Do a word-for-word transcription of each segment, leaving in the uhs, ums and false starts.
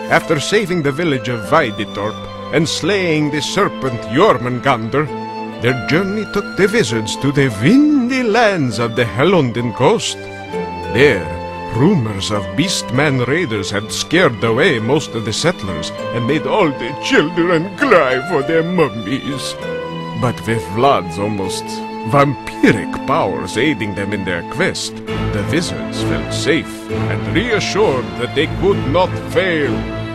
After saving the village of Veiditorp and slaying the serpent Jormungandr, their journey took the wizards to the windy lands of the Hellunden coast. There, rumors of beastman raiders had scared away most of the settlers and made all the children cry for their mummies. But with Vlad's almost vampiric powers aiding them in their quest, the wizards felt safe and reassured that they could not fail.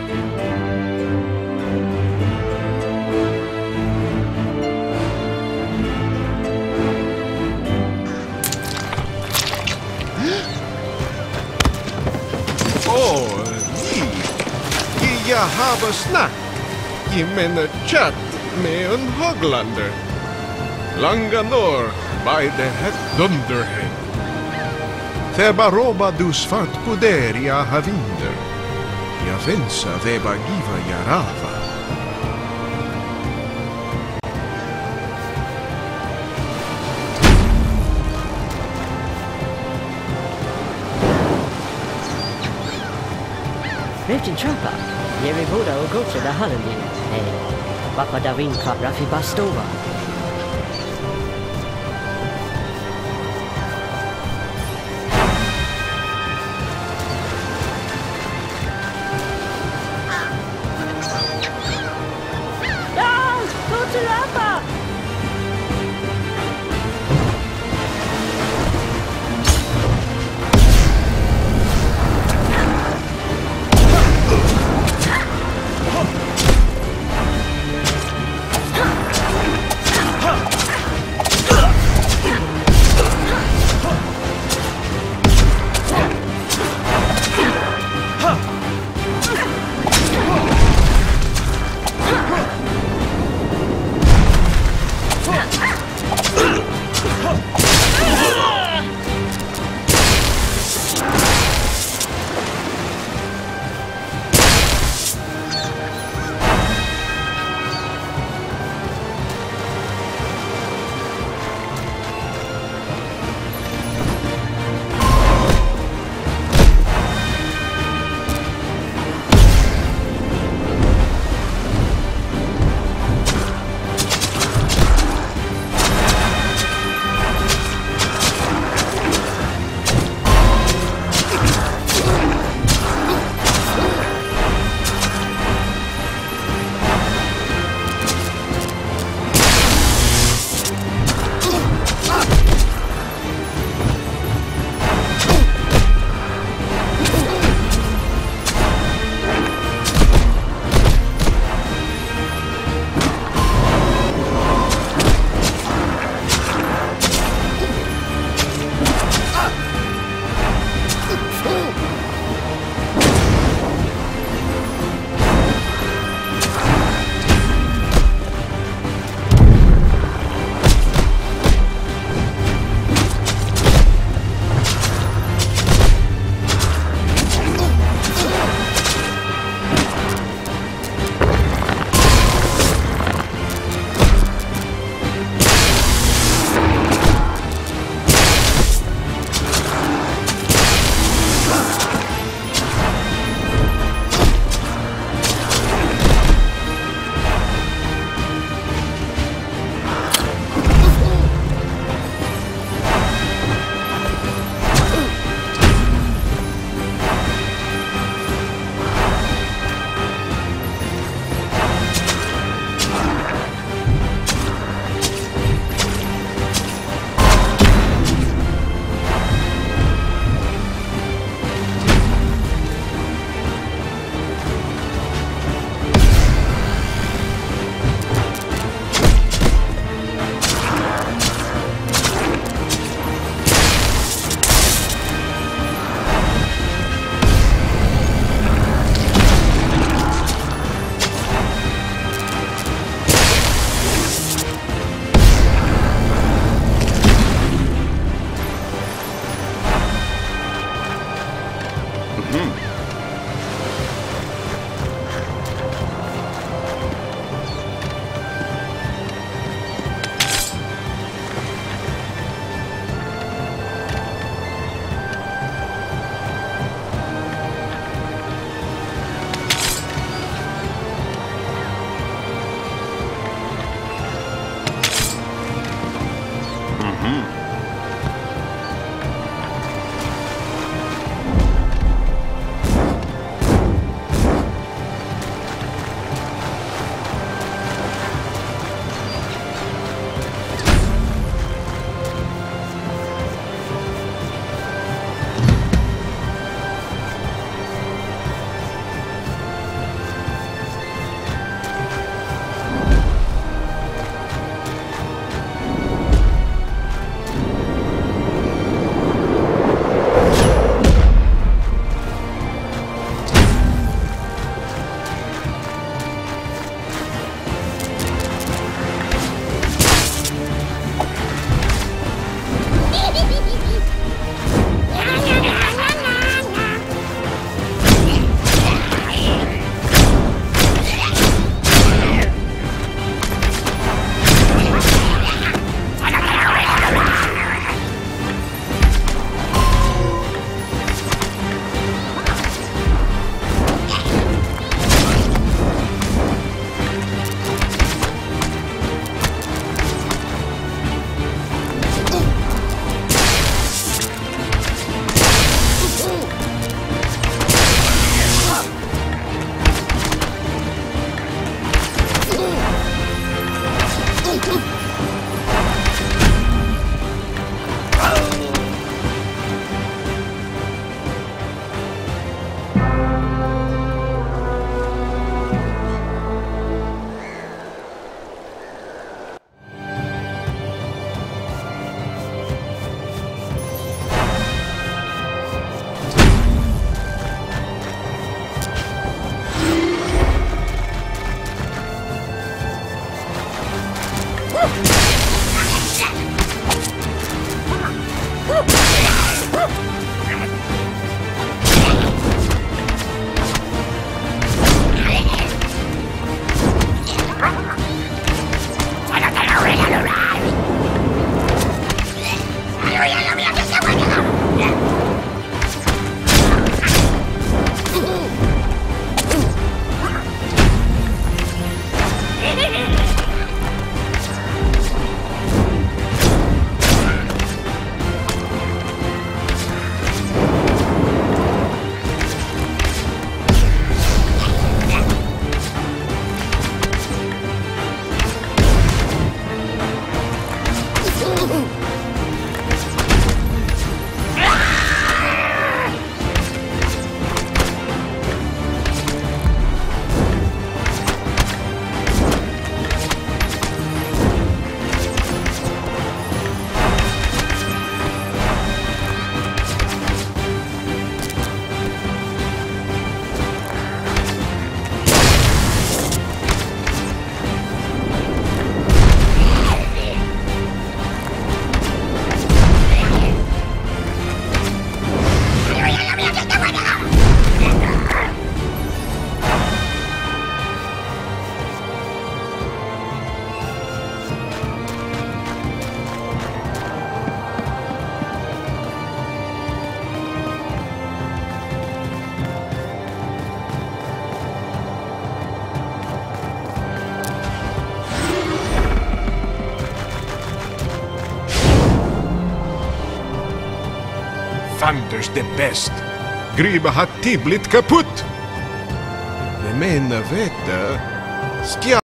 Oh, vi. Jag har snack. Jag menar chatt med en höglander. Langa norr by the het Dunderhead. Theba du svart på där jag har vinder. Jag vensa theba giva jarava. Riften Trappa, Jerry Buddha och Gotcha da Hallendin. Hej, Bappa da Vinka Raffi Bastova. Ja, Gotcha Rappa! Anders det bäst. Griba har tiblit kaputt. Det menar veta. Skja